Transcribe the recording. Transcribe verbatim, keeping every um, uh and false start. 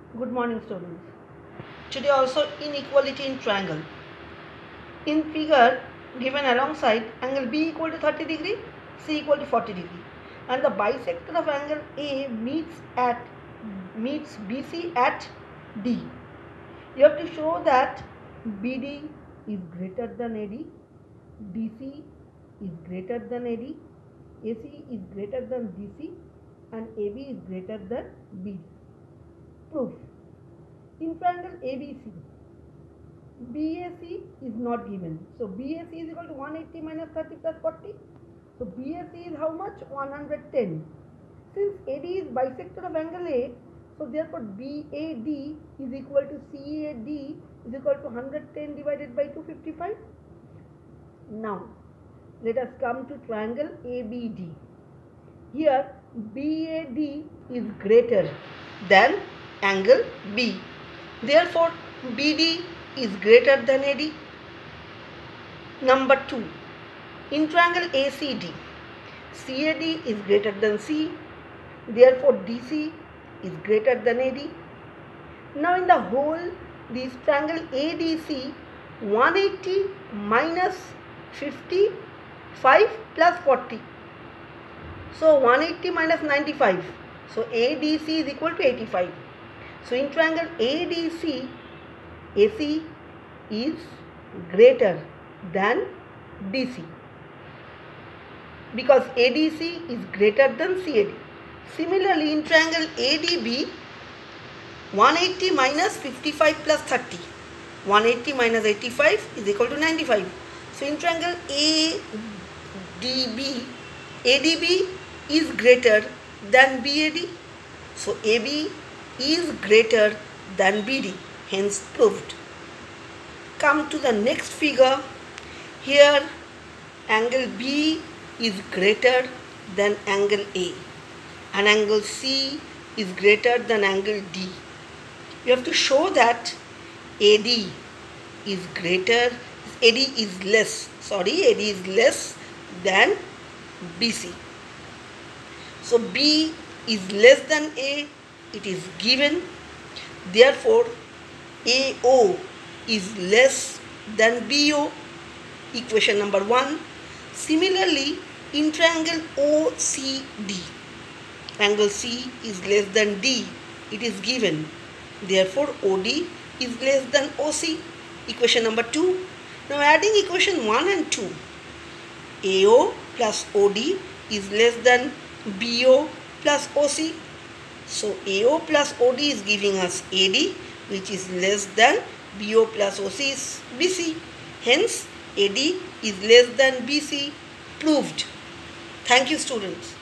Good morning, students. Today also inequality in triangle. In figure given alongside, angle B equal to thirty degree, C equal to forty degree, and the bisector of angle A meets at meets B C at D. You have to show that B D is greater than A D, D C is greater than A D, A C is greater than D C, and A B is greater than B D. Proof. In triangle A B C, B A C is not given. So B A C is equal to one hundred eighty minus thirty plus forty. So B A C is how much? one hundred ten. Since A D is bisector of angle A, so therefore B A D is equal to C A D is equal to one hundred ten divided by two hundred fifty-five. Now let us come to triangle A B D. Here B A D is greater than angle B. Therefore, B D is greater than A D. Number two, in triangle A C D, C A D is greater than C. Therefore, D C is greater than A D. Now, in the whole, this triangle A D C, one hundred eighty minus fifty-five plus forty. So, one hundred eighty minus ninety-five. So, A D C is equal to eighty-five. So, in triangle A D C, A C is greater than D C because A D C is greater than C A D. Similarly, in triangle A D B, one hundred eighty minus fifty-five plus thirty. one hundred eighty minus eighty-five is equal to ninety-five. So, in triangle A D B, A D B is greater than B A D. So, A B is greater than B D, hence proved. Come to the next figure. Here angle B is greater than angle A and angle C is greater than angle D. You have to show that A D is greater, A D is less, sorry, A D is less than B C. So B is less than A, it is given. Therefore, A O is less than B O, equation number one. Similarly, in triangle O C D, angle C is less than D, it is given. Therefore, O D is less than O C, equation number two. Now, adding equation one and two, A O plus O D is less than B O plus O C. So, A O plus O D is giving us A D, which is less than B O plus O C is B C. Hence, A D is less than B C, proved. Thank you, students.